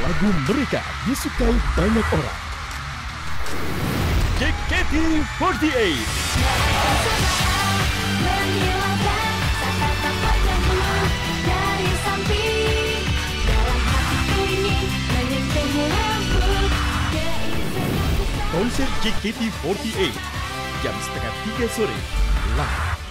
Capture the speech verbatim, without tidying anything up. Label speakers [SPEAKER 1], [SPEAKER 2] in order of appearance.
[SPEAKER 1] lagu mereka disukai banyak orang. J K T empat delapan. Konser J K T empat delapan jam setengah tiga sore live